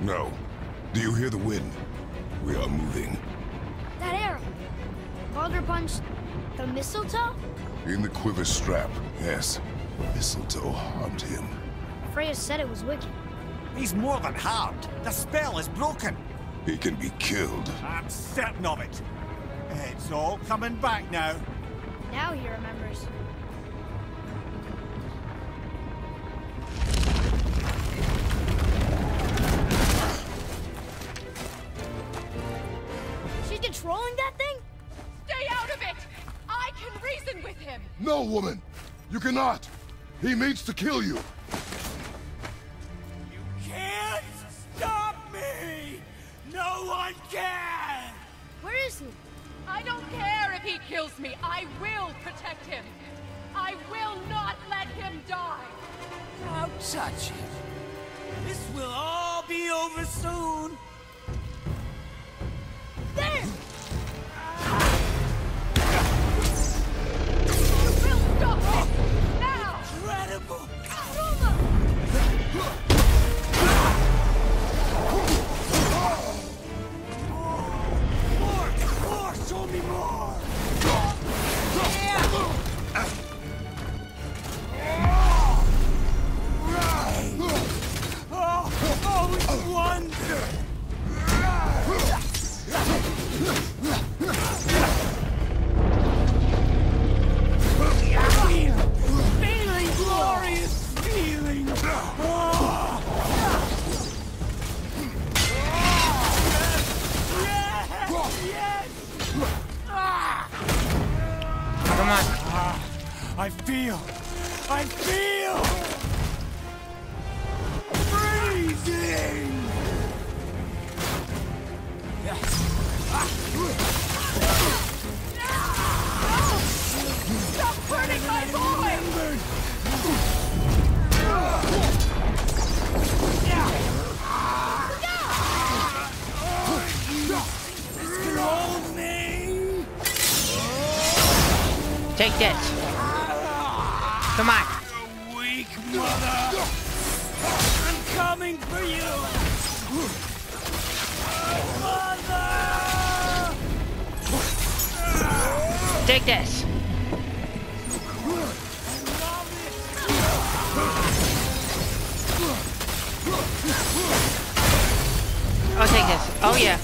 No. Do you hear the wind? We are moving. That arrow. Blauder punched the mistletoe? In the quiver strap, yes. Mistletoe harmed him. Freya said it was wicked. He's more than harmed. The spell is broken. He can be killed. I'm certain of it. It's all coming back now. Now he remembers. She's controlling that thing? Stay out of it! I can reason with him! No, woman! You cannot! He means to kill you! You can't stop me! No one can! Where is he? I don't care if he kills me. I will protect him. I will not let him die. Don't touch him. This will all be over soon. There! I will stop him! Now! Incredible! More! Show me more! Oh, it's wonder! Feeling glorious feeling! Yes! Come on. I feel freezing! Stop hurting my boy! This can hold me! Take this. Come on. Weak mother! I'm coming for you! Mother! Take this. I'll take this. Oh yeah.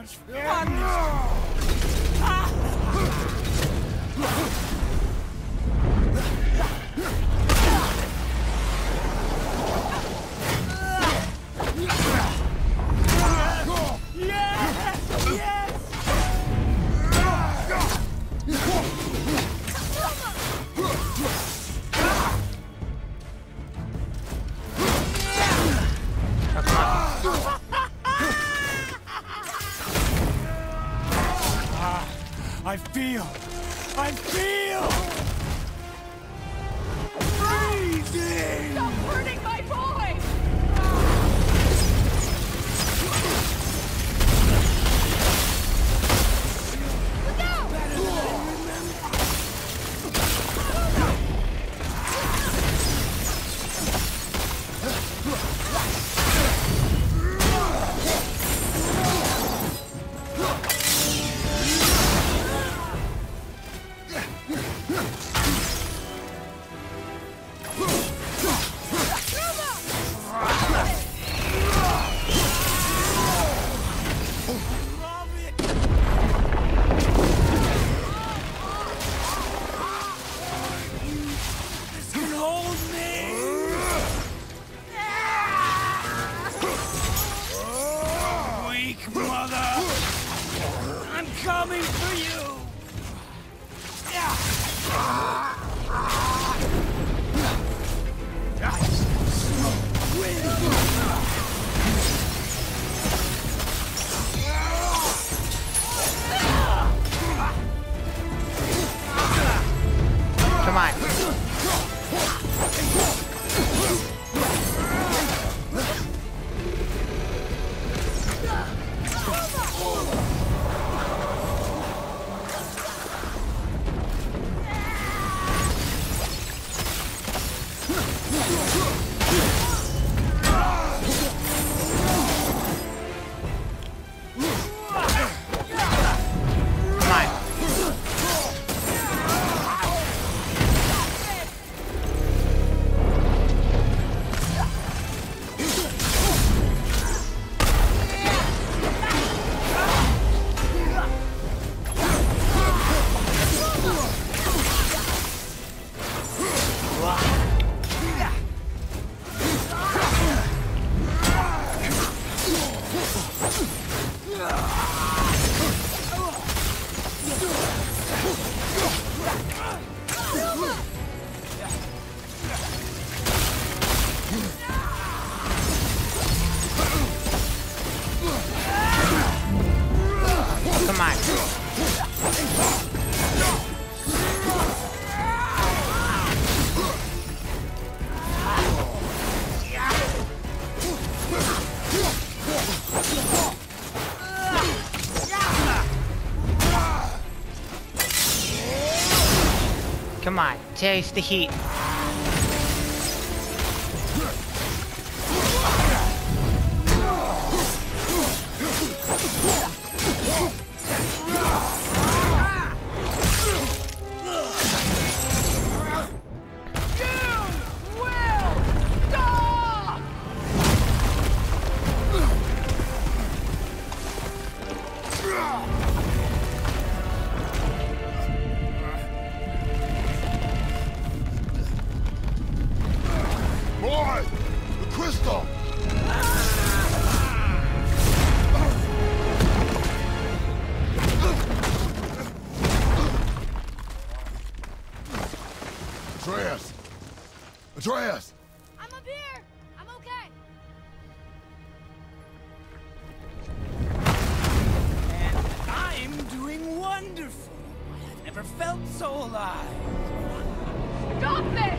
much fun this I feel freezing! Stop hurting my boy! Look out! Coming for you! Come on. Come on, taste the heat. Atreus! I'm up here! I'm okay! And I'm doing wonderful. I've never felt so alive. Stop this!